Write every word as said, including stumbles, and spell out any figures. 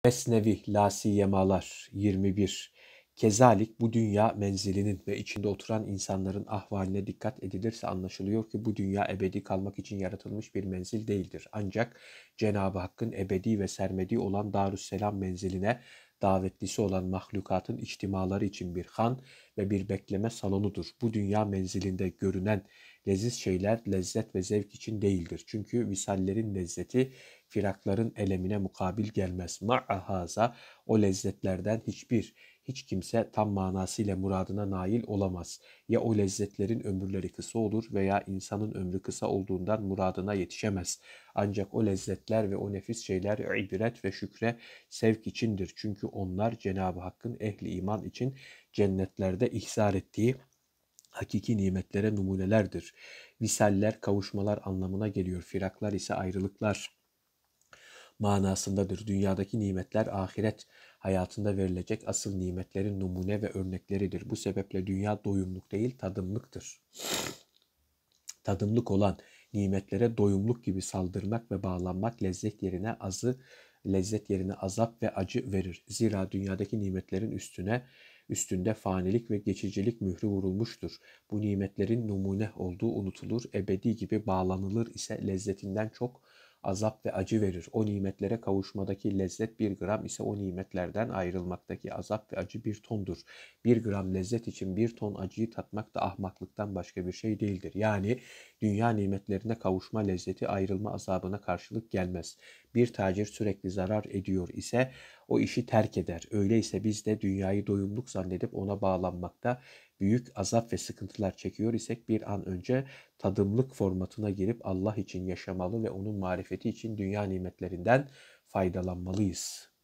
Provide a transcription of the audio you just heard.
Mesnevi Lasiyemalar yirmi bir. Kezalik bu dünya menzilinin ve içinde oturan insanların ahvaline dikkat edilirse anlaşılıyor ki bu dünya ebedi kalmak için yaratılmış bir menzil değildir. Ancak Cenab-ı Hakk'ın ebedi ve sermedi olan Darüsselam menziline davetlisi olan mahlukatın içtimaları için bir han ve bir bekleme salonudur. Bu dünya menzilinde görünen leziz şeyler lezzet ve zevk için değildir. Çünkü visallerin lezzeti firakların elemine mukabil gelmez. Ma'ahaza o lezzetlerden hiçbir, hiç kimse tam manasıyla muradına nail olamaz. Ya o lezzetlerin ömürleri kısa olur veya insanın ömrü kısa olduğundan muradına yetişemez. Ancak o lezzetler ve o nefis şeyler ibret ve şükre sevk içindir. Çünkü onlar Cenab-ı Hakk'ın ehli iman için cennetlerde ihsar ettiği hakiki nimetlere numunelerdir. Visaller kavuşmalar anlamına geliyor. Firaklar ise ayrılıklar manasındadır. Dünyadaki nimetler ahiret hayatında verilecek asıl nimetlerin numune ve örnekleridir. Bu sebeple dünya doyumluk değil tadımlıktır. Tadımlık olan nimetlere doyumluk gibi saldırmak ve bağlanmak lezzet yerine azı, lezzet yerine azap ve acı verir. Zira dünyadaki nimetlerin üstüne üstünde fanilik ve geçicilik mührü vurulmuştur. Bu nimetlerin numune olduğu unutulur, ebedi gibi bağlanılır ise lezzetinden çok azap ve acı verir. O nimetlere kavuşmadaki lezzet bir gram ise o nimetlerden ayrılmaktaki azap ve acı bir tondur. Bir gram lezzet için bir ton acıyı tatmak da ahmaklıktan başka bir şey değildir. Yani dünya nimetlerine kavuşma lezzeti ayrılma azabına karşılık gelmez. Bir tacir sürekli zarar ediyor ise o işi terk eder. Öyleyse biz de dünyayı doyumluk zannedip ona bağlanmakta büyük azap ve sıkıntılar çekiyor isek bir an önce tadımlık formatına girip Allah için yaşamalı ve onun marifeti için dünya nimetlerinden faydalanmalıyız.